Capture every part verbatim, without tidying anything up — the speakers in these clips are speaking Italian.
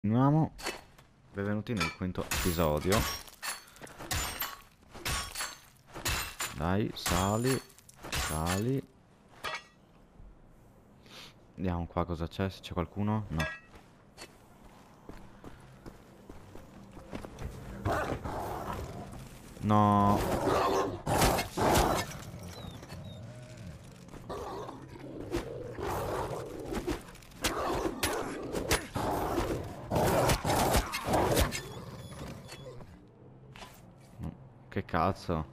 Continuiamo. Benvenuti nel quinto episodio. Dai, sali, sali. Vediamo qua cosa c'è, se c'è qualcuno. No. No. Che cazzo?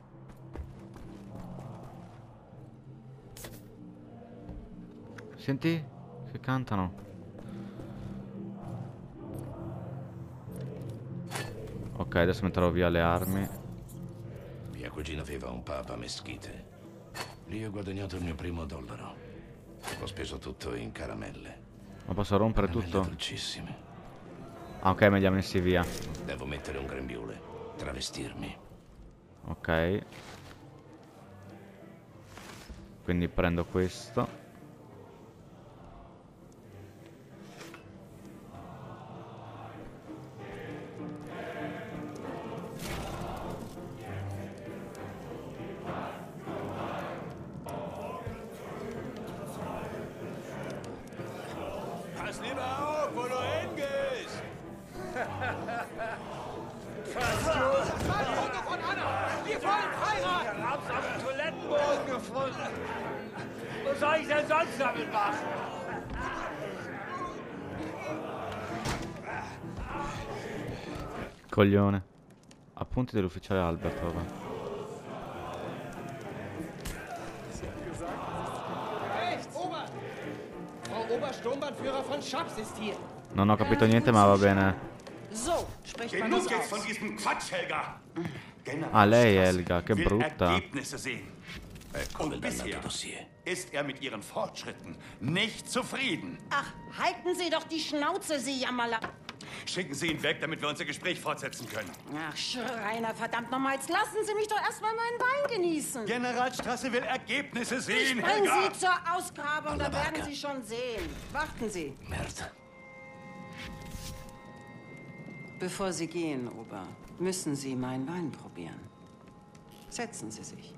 Senti? Che cantano. Ok, adesso metterò via le armi. Mia cugina aveva un pub a Mesquite. Lì ho guadagnato il mio primo dollaro. Ho speso tutto in caramelle. Ma posso rompere Caramelle tutto? dolcissime. Ah, ok, me li ha messi via. Devo mettere un grembiule. Travestirmi. Ok. Quindi prendo questo. Pass lieber auf, wo du hingehst! Was ist mein Foto von Anna? Wir wollen heiraten! Ich hab's auf dem Toilettenboden gefunden. Was soll ich denn sonst damit machen? Coglione. Appunti dell'ufficiale Albert, ora. Hey, Ober! Frau Obersturmbannführer von Schaps ist hier. Non ho capito niente, ma va bene. So, spricht man Genug das jetzt von aus. diesem Quatsch, Helga! Ah, lei Helga, che will brutta. Ergebnisse sehen. Ecco Und il bisher dannato dossier. ist er mit ihren Fortschritten nicht zufrieden. Ach, halten Sie doch die Schnauze, Sie Jammerla. Schicken Sie ihn weg, damit wir unser Gespräch fortsetzen können. Ach, Schreiner, verdammt nochmal, jetzt lassen Sie mich doch erstmal meinen Wein genießen. Generalstraße will Ergebnisse sehen, Bringen Helga! Sie zur Ausgrabung, da Alla werden vacca. Sie schon sehen. Warten Sie. Merda. Bevor Sie gehen, Ober, müssen Sie meinen Wein probieren. Setzen Sie sich.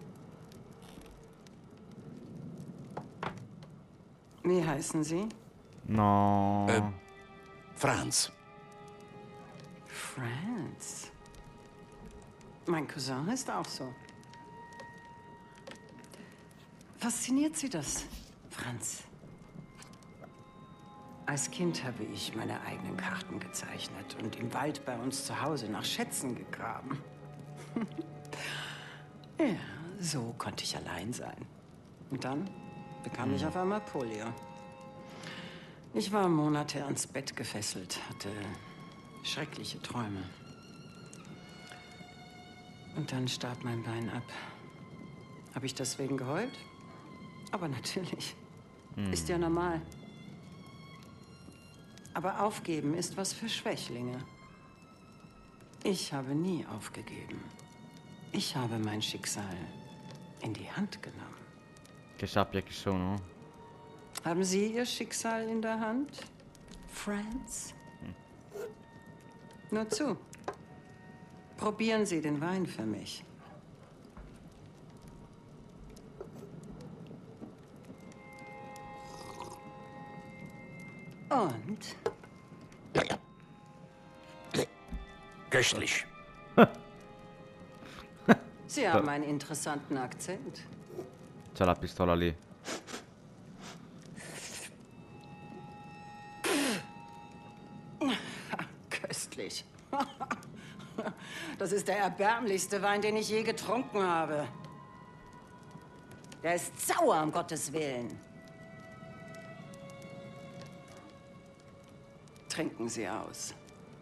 Wie heißen Sie? No. Äh. Franz. Franz. Mein Cousin ist auch so. Fasziniert Sie das, Franz? Als Kind habe ich meine eigenen Karten gezeichnet und im Wald bei uns zu Hause nach Schätzen gegraben. Ja, so konnte ich allein sein. Und dann bekam ich auf einmal Polio. Ich war Monate ans Bett gefesselt, hatte schreckliche Träume. Und dann starb mein Bein ab. Habe ich deswegen geheult? Aber natürlich. Ist ja normal. Aber aufgeben ist was für Schwächlinge. Ich habe nie aufgegeben. Ich habe mein Schicksal in die Hand genommen. Che sappia chi sono. Haben Sie Ihr Schicksal in der Hand, Franz? Nur zu. Probieren Sie den Wein für mich. Und? Köstlich. Sie haben einen interessanten Akzent. C'è la pistola lì. Köstlich. Das ist der erbärmlichste Wein, den ich je getrunken habe. Der ist sauer, um Gottes Willen. Trinken Sie aus.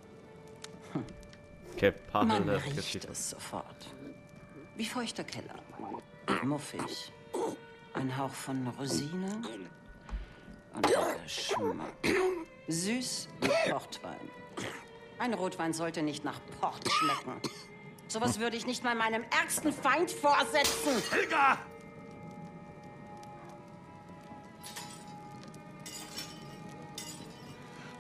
Che Man palle, che riecht schifo. es sofort. Wie feuchter Keller. Muffig. Ein Hauch von Rosine. Und der Geschmack. Süß wie Portwein. Ein Rotwein sollte nicht nach Port schmecken. Sowas würde ich nicht mal meinem ärgsten Feind vorsetzen. Helga!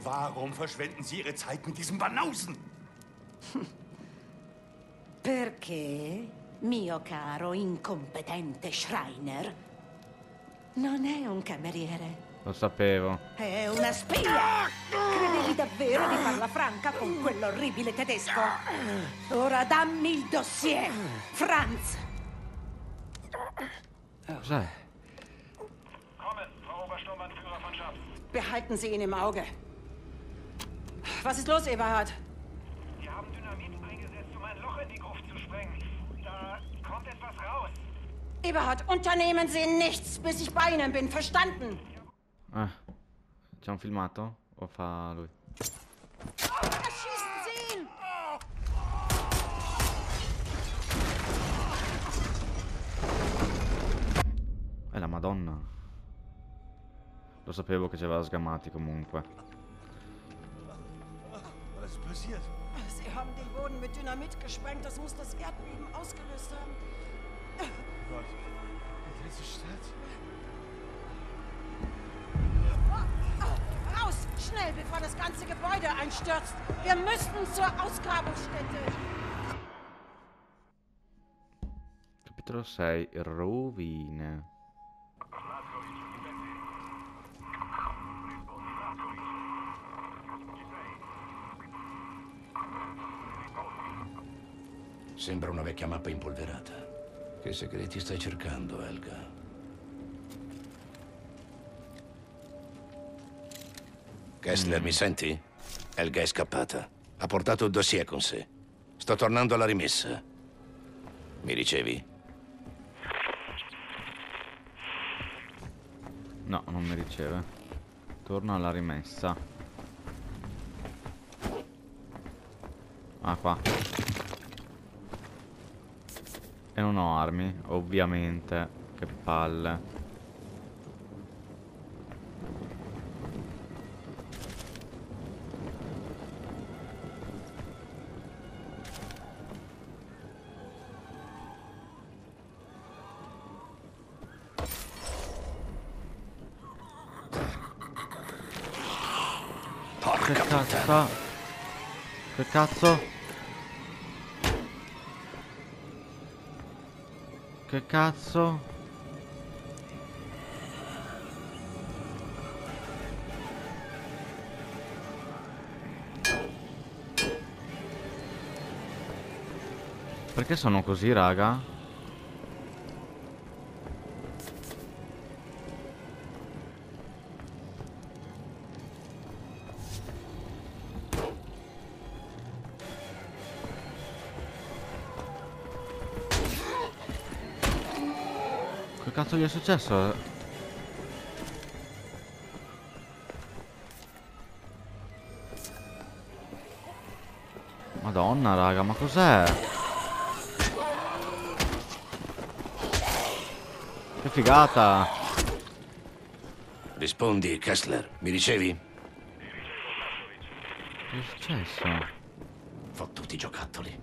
Warum verschwenden Sie Ihre Zeit mit diesem Banausen? Perché, mio caro incompetente Schreiner, non è un cameriere. Lo sapevo. È una spia! Credevi davvero di farla franca con quell'orribile tedesco? Ora dammi il dossier, Franz! Cos'è? Kommen, Frau Obersturmbannführer von Schaff. Behalten Sie ihn im Auge. Was ist los, Eberhard? Wir haben Dynamit eingesetzt, um ein Loch in die Gruft zu sprengen. Da kommt etwas raus. Eberhard, unternehmen Sie nichts, bis ich bei Ihnen bin, verstanden? Eh. C'è un filmato? O fa lui? Erschießen Sie ihn! È la Madonna. Lo sapevo che ci aveva sgamati comunque. Was ist passiert? Sie haben den Boden mit Dynamit gesprengt. Das muss das Erdbeben ausgelöst haben. Gott, diese Stadt. Raus! Schnell, bevor das ganze Gebäude einstürzt. Wir müssen zur Ausgrabungsstätte. Capitolo sei. Rovine. Sembra una vecchia mappa impolverata. Che segreti stai cercando, Helga? Kessler, mi senti? Helga è scappata. Ha portato il dossier con sé. Sto tornando alla rimessa. Mi ricevi? No, non mi riceve. Torno alla rimessa. Ah, qua. E non ho armi, ovviamente. Che palle. Che cazzo fa? Che cazzo? Che cazzo? Perché sono così, raga? Che cazzo gli è successo? Madonna, raga, ma cos'è? Che figata! Rispondi, Kessler. Mi ricevi? Che è successo? Fottuti i giocattoli.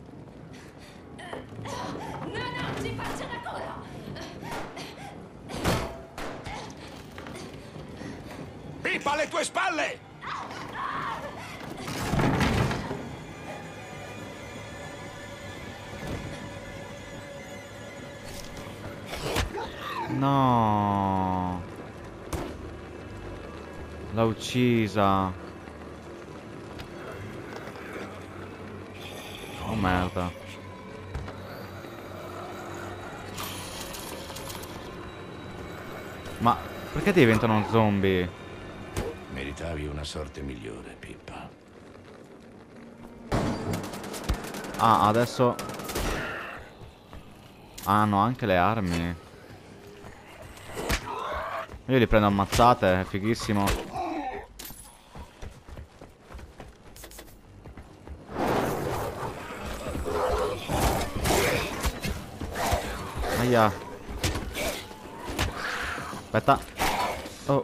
No, no, ci faccia una cola! Pippa alle tue spalle! No! L'ha uccisa! Oh merda! Ma perché diventano zombie? Meritavi una sorte migliore, Pippa. Ah, adesso... Ah, hanno anche le armi. Io li prendo ammazzate, è fighissimo. Aia. Aspetta. Oh.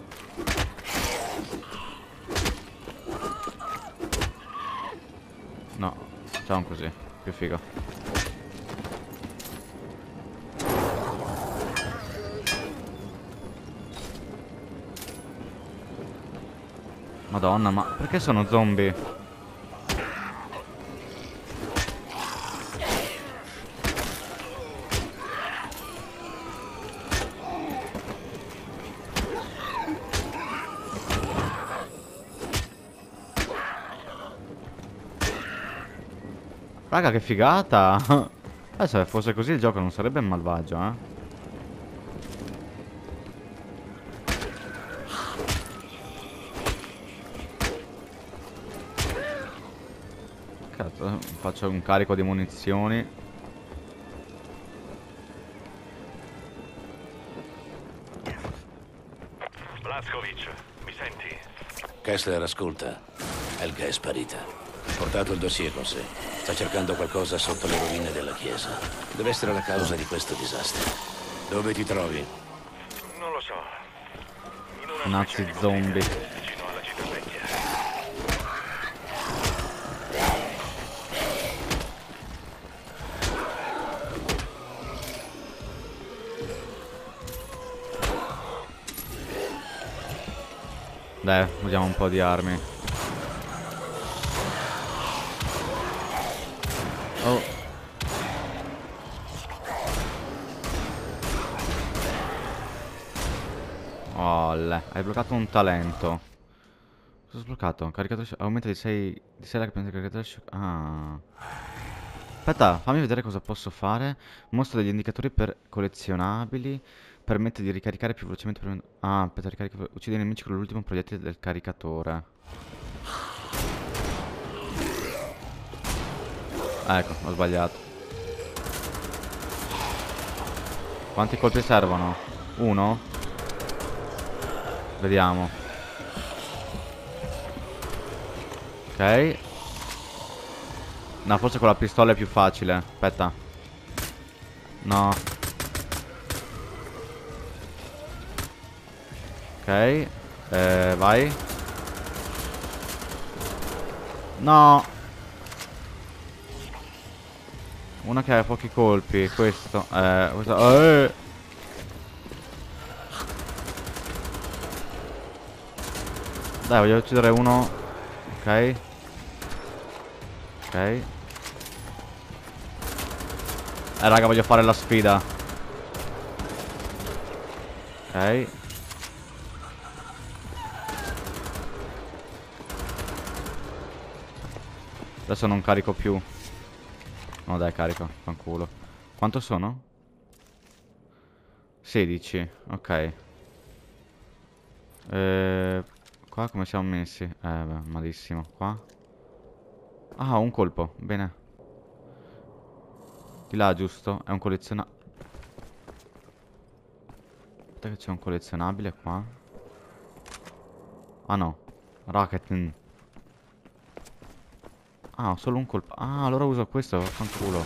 No, facciamo così, più figo. Madonna, ma perché sono zombie? Raga, che figata! Eh, se fosse così il gioco non sarebbe malvagio, eh. Cazzo, faccio un carico di munizioni. Blazkowicz, mi senti? Kessler, ascolta. Helga è sparita. Ha portato il dossier con sé. Sta cercando qualcosa sotto le rovine della chiesa. Deve essere la causa di questo disastro. Dove ti trovi? Non lo so. In una Nazi zombie. vicino alla città vecchia. Dai, usiamo un po' di armi. Oh. Oh, le. Hai bloccato un talento. Cosa ho sbloccato? Caricatore. Aumenta di sei. Di sei la capienza del caricatore. Ah. Aspetta, fammi vedere cosa posso fare. Mostra degli indicatori per collezionabili. Permette di ricaricare più velocemente. Per... Ah, aspetta, ricarica. Uccide i nemici con l'ultimo proiettile del caricatore. Ecco, ho sbagliato. Quanti colpi servono? Uno? Vediamo. Ok. No, forse con la pistola è più facile. Aspetta. No. Ok. Eh, vai. No. Una che ha pochi colpi. Questo. Eh, questo. Eh. Dai, voglio uccidere uno. Ok. Ok. Eh, raga, voglio fare la sfida. Ok. Adesso non carico più. No, dai, carico. Fanculo. Quanto sono? sedici. Ok. Eh, qua come siamo messi? Eh, beh, malissimo. Qua. Ah, un colpo. Bene. Di là, giusto? È un collezionabile. Aspetta che c'è un collezionabile qua. Ah, no. Rocket. Ah, ho solo un colpo. Ah, allora uso questo. Fanculo.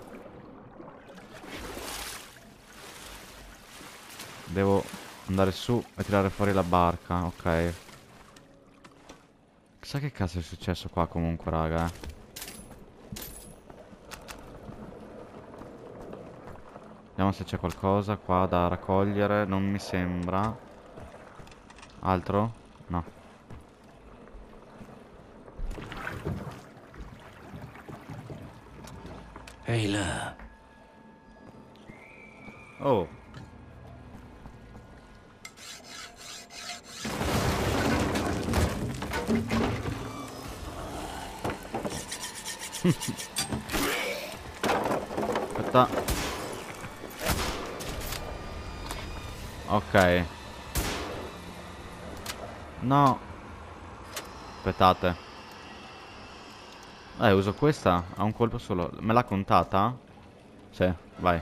Devo andare su e tirare fuori la barca. Ok. Chissà che cazzo è successo qua comunque, raga. eh. Vediamo se c'è qualcosa qua da raccogliere. Non mi sembra. Altro? No. Ehi là. Oh. Aspetta. Ok. No. Aspettate. Eh, uso questa. Ha un colpo solo. Me l'ha contata? Sì, vai.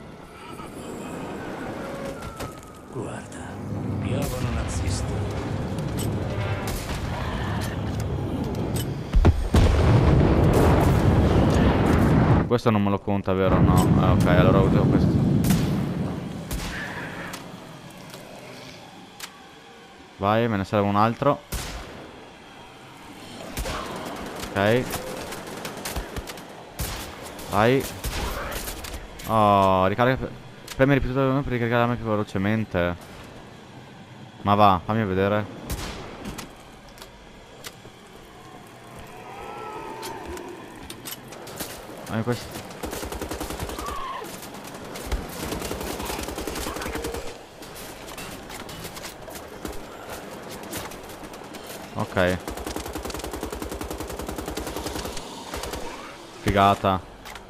Guarda. Piovono nazisti. Questo non me lo conta, vero? No. Eh, ok, allora uso questo. Vai, me ne serve un altro. Ok. Vai. Oh, ricarica. Premi ripetutamente per ricaricare l'arma più velocemente. Ma va, fammi vedere. Hai questo. Ok. Figata.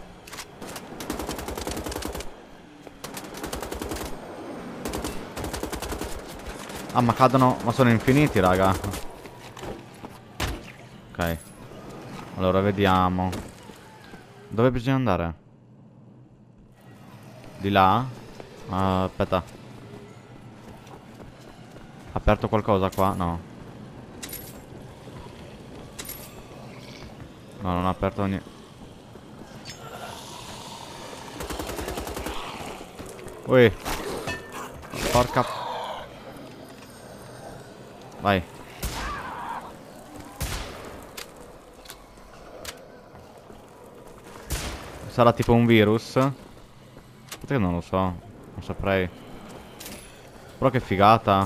Ah, ma cadono... Ma sono infiniti, raga. Ok. Allora, vediamo. Dove bisogna andare? Di là? Ah, aspetta. Ha aperto qualcosa qua? No. No, non ha aperto niente. Ui. Porca... Vai. Sarà tipo un virus? Aspetta che non lo so. Non saprei. Però che figata.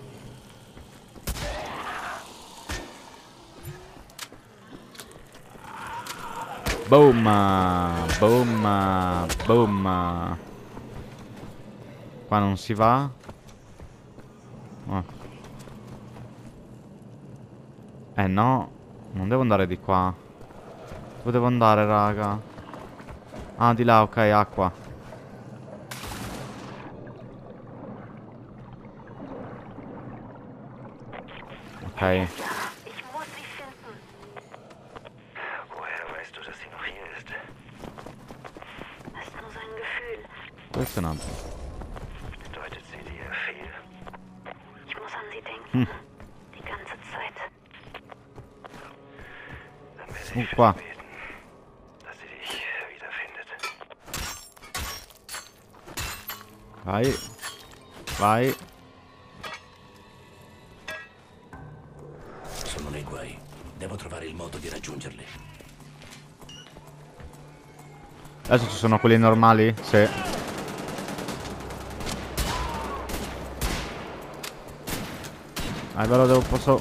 Boom. Boom. Boom. Qua non si va. Oh. Eh no. Non devo andare di qua. Dove devo andare, raga? Ah, di là, ok, acqua. Ok. Ich muss sie finden. Woher weißt du, dass sie noch hier ist? Das ist nur so ein Gefühl. Questo è un altro. Bedeutet sie dir viel? Ich muss an sie denken. Hm. Die ganze Zeit. Dann werde Uh, ich für qua. sie beten, dass sie dich wiederfindet. Vai. Vai. Sono nei guai. Devo trovare il modo di raggiungerli. Adesso ci sono quelli normali? Sì. Ah, però devo posso...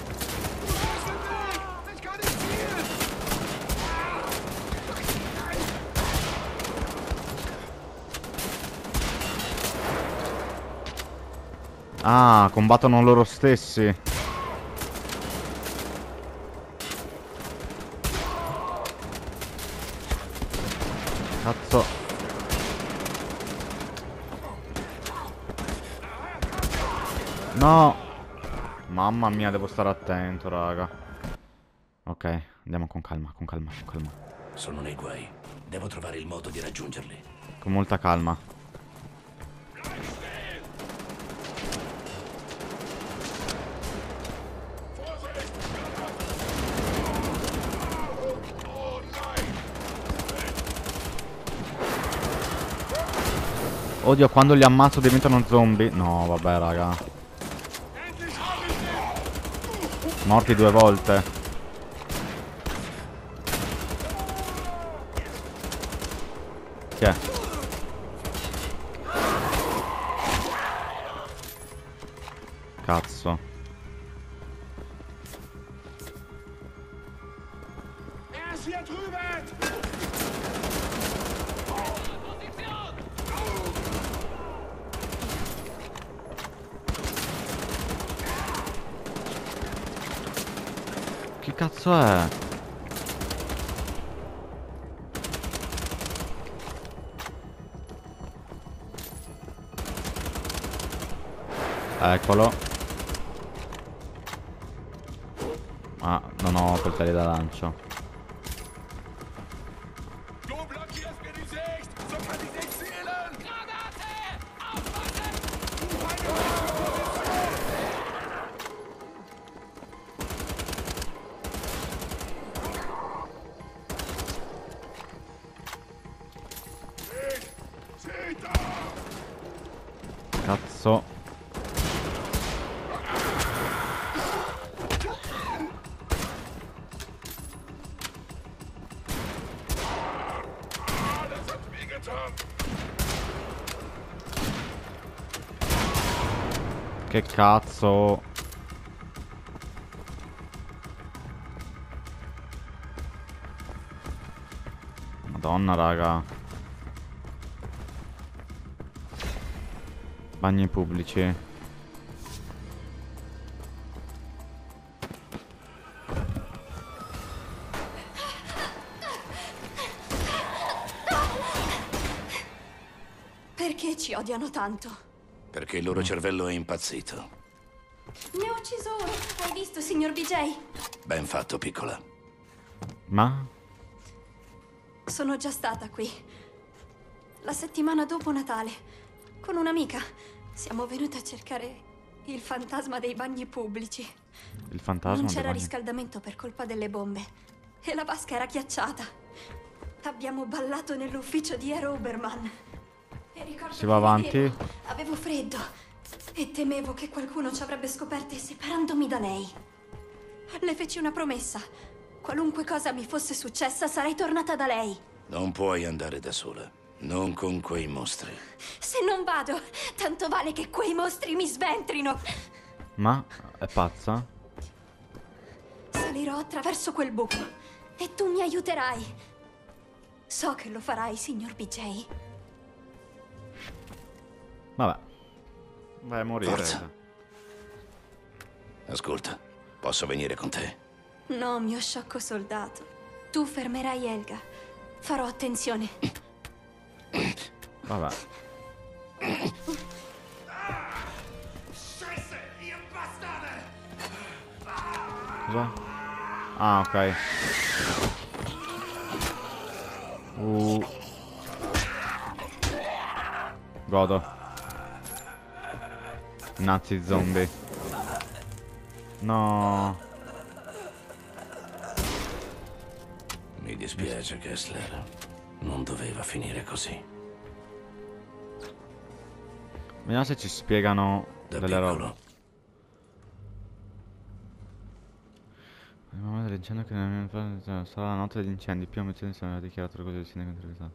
Ah, combattono loro stessi. Cazzo. No. Mamma mia, devo stare attento, raga. Ok, andiamo con calma, con calma, con calma. Sono nei guai. Devo trovare il modo di raggiungerli. Con molta calma. Oddio, quando li ammazzo diventano zombie. No, vabbè, raga. Morti due volte. Chi è? Cazzo. Che cazzo è? Eccolo. Ah, non ho coltelli da lancio. Cazzo. Che cazzo. Madonna, raga. Bagni pubblici. Perché ci odiano tanto? Perché il loro cervello è impazzito. Mi ha ucciso uno. Hai visto, signor B J? Ben fatto, piccola. Ma? Sono già stata qui. La settimana dopo Natale. Con un'amica. Siamo venute a cercare il fantasma dei bagni pubblici. Il fantasma Non dei c'era bagni- riscaldamento per colpa delle bombe. E la vasca era ghiacciata. Abbiamo ballato nell'ufficio di Ero Oberman. E ricordo Si va che avanti. vedevo, avevo freddo. E temevo che qualcuno ci avrebbe scoperte separandomi da lei. Le feci una promessa. Qualunque cosa mi fosse successa, sarei tornata da lei. Non puoi andare da sola. Non con quei mostri. Se non vado, tanto vale che quei mostri mi sventrino. Ma? È pazza? Salirò attraverso quel buco e tu mi aiuterai. So che lo farai, signor B J. Vabbè. Vai a morire. Forza. Ascolta, posso venire con te? No, mio sciocco soldato. Tu fermerai Helga. Farò attenzione. Vabbè. Cosa? Ah, ok. Uh. Godo. Nazi zombie. No. Mi dispiace, Kessler. Non doveva finire così. Vediamo se ci spiegano Da delle robe. piccolo. Il momento dell'incendio che nella mia infanzia sarà la notte degli incendi. Più omicidio si era dichiarato così il sindaco intervistato.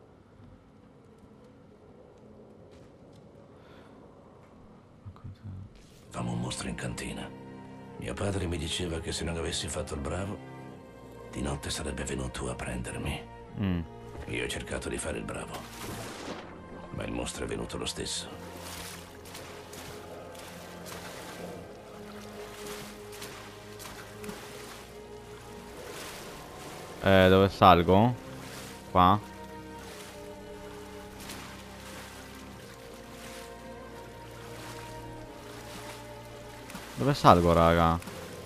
Famo un mostro in cantina. Mio padre mi diceva che se non avessi fatto il bravo, di notte sarebbe venuto a prendermi. Mm. Io ho cercato di fare il bravo, ma il mostro è venuto lo stesso. Eh, dove salgo? Qua? Dove salgo, raga?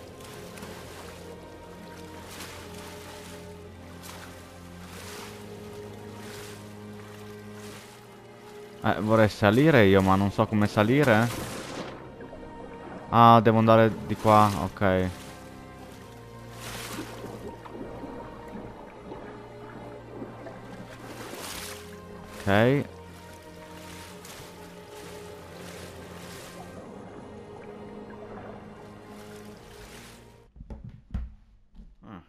Eh, vorrei salire io, ma non so come salire. Ah, devo andare di qua, ok. Ok. Ah.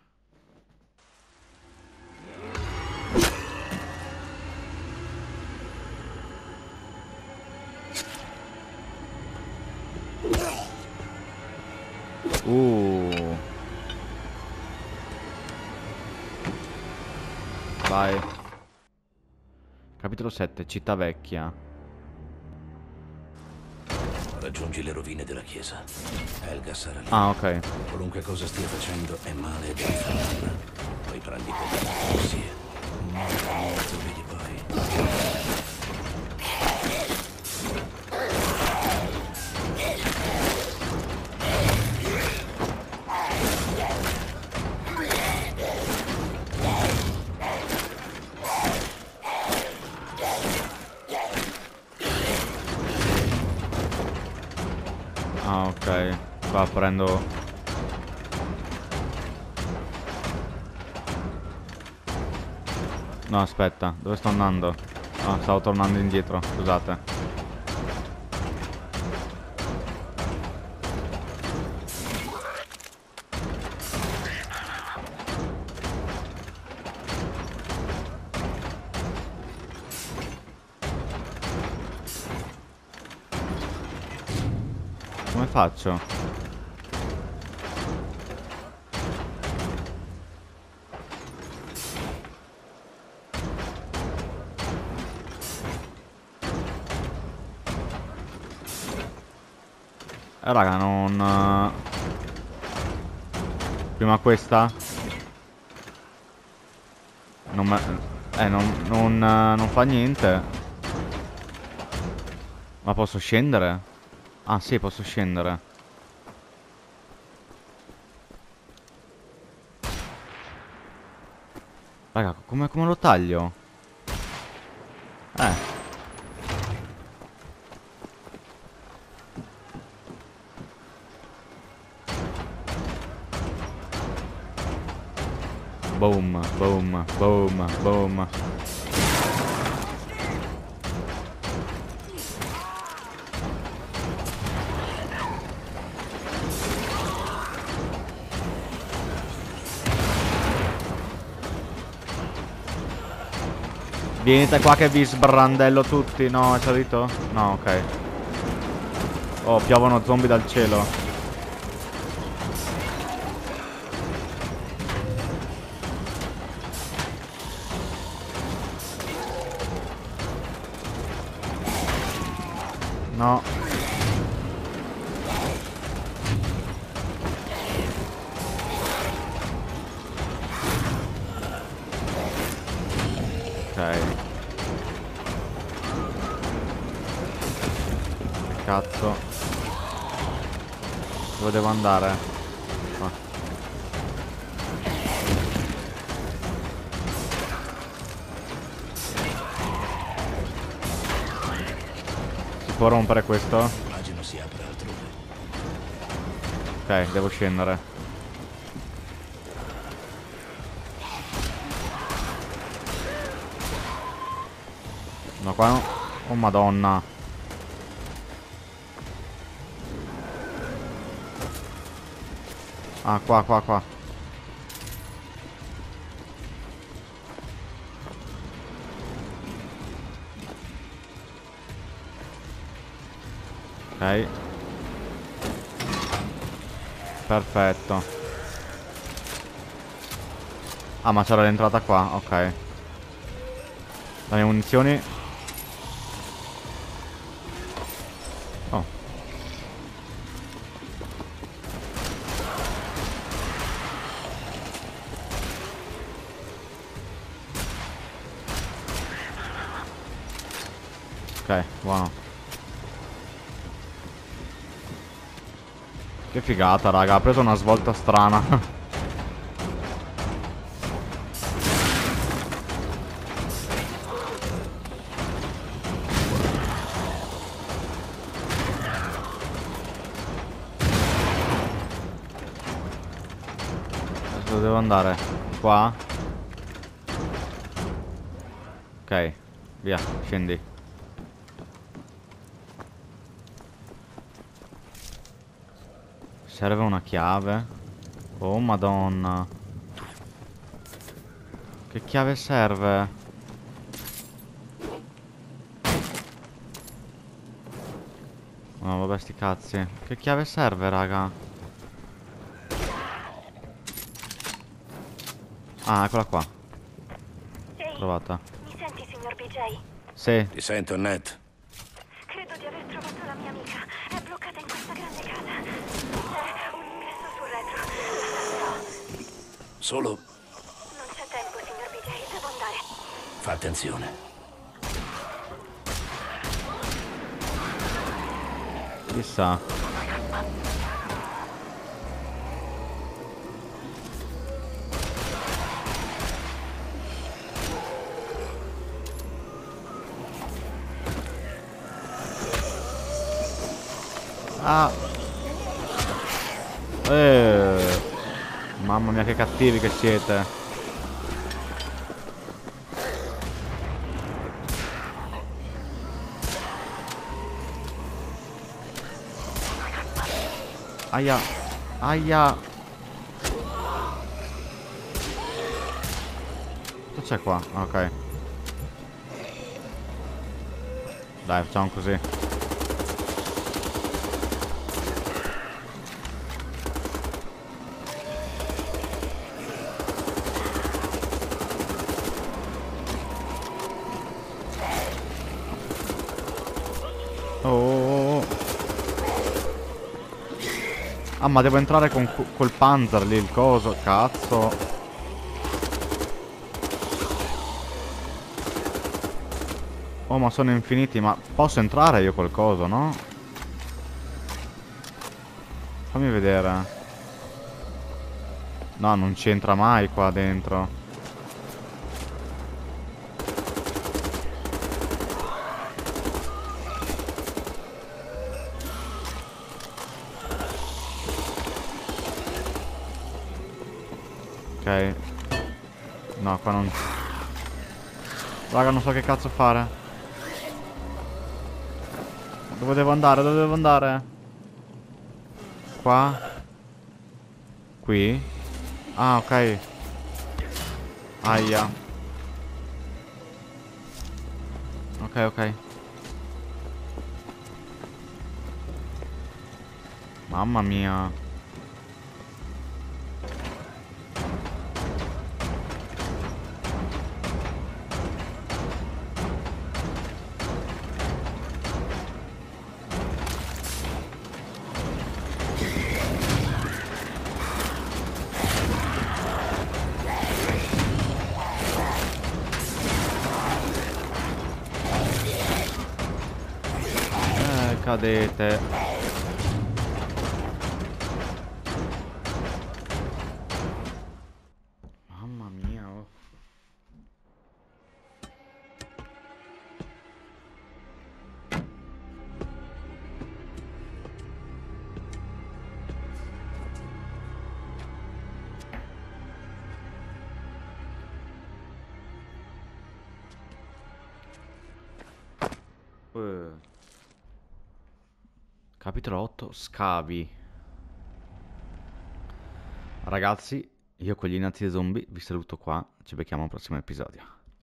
Uh. Vai. Capitolo sette, Città Vecchia. Raggiungi le rovine della chiesa. Helga sarà lì. Ah, ok. Qualunque cosa stia facendo è male e devi fermarla. Poi prendi quella sì. Molto, molto, vedi poi. Ah, ok. Qua prendo... No, aspetta. Dove sto andando? Ah, stavo tornando indietro. Scusate. Come faccio? Eh, raga, non... Prima questa? Non me... Eh, non, non, non fa niente. Ma posso scendere? Ah, sì, posso scendere. Raga, come, come lo taglio? Eh. Boom, boom, boom, boom. Venite qua che vi sbrandello tutti. No, è salito? No, ok. Oh, piovono zombie dal cielo. No. Ok. Cazzo. Dove devo andare? Qua. Si può rompere questo? Immagino si apre altrove. Ok, devo scendere. No, qua no. Oh madonna. Ah, qua, qua, qua. Ok. Perfetto. Ah, ma c'era l'entrata qua, ok. Le mie munizioni. Oh. Ok, buono. Che figata, raga, ha preso una svolta strana. Dove devo andare? Qua? Ok, via, scendi. Serve una chiave. Oh madonna. Che chiave serve? No, vabbè, sti cazzi. Che chiave serve, raga? Ah, eccola qua. Trovata. Mi senti, signor B J? Sì. Ti sento, Nat. Credo di aver trovato la mia amica. È bloccata in questa grande casa. C'è un ingresso sul retro. Solo Non c'è tempo, signor B J. Devo andare. fa attenzione. Chissà. Ah. Eh. Mamma mia che cattivi che siete. Aia. Aia. Cosa c'è qua? Ok. Dai, facciamo così. Oh. Ah, ma devo entrare con cu- col Panzer lì, il coso, cazzo. Oh, ma sono infiniti, ma posso entrare io col coso, no? Fammi vedere. No, non c'entra mai qua dentro. Ok. No, qua non... Raga, non so che cazzo fare. Dove devo andare? Dove devo andare? Qua? Qui? Ah, ok. Aia. Ok, ok. Mamma mia. Eh, cadete. Mamma mia, oh. Eh. Capitolo otto, scavi. Ragazzi, io con gli innati zombie vi saluto qua, ci becchiamo al prossimo episodio.